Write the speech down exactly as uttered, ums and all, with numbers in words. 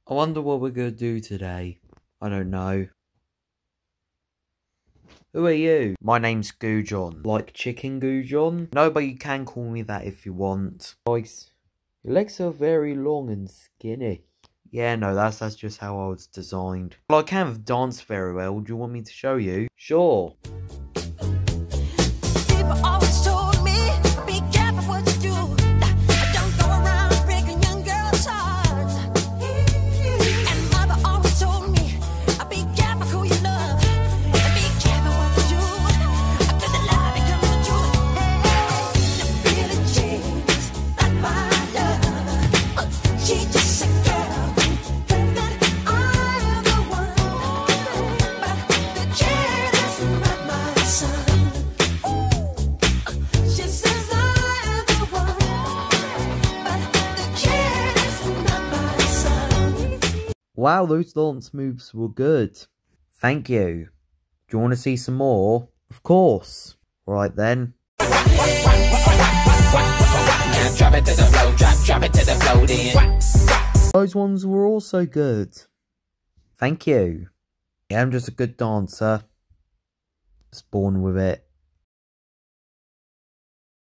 I wonder what we're gonna do today. I don't know. Who are you? My name's Goojon. Like chicken Goojon? No, but you can call me that if you want. Guys, your legs are very long and skinny. Yeah, no, that's that's just how I was designed. Well, I can't dance very well. Do you want me to show you? Sure. People always told me, be careful what you do. Don't go around breaking young girls' hearts. And mother always told me, be careful who you love. Be careful what you do. Cause the love becomes the truth. Hey, the feeling changes, not my love. She just a girl. Thinks that I am the one. But the chair is not my son. Wow, those dance moves were good. Thank you. Do you want to see some more? Of course. Right then. Drop it to the flow, drop, drop it to the flow then. Those ones were also good. Thank you. Yeah, I'm just a good dancer. Just born with it.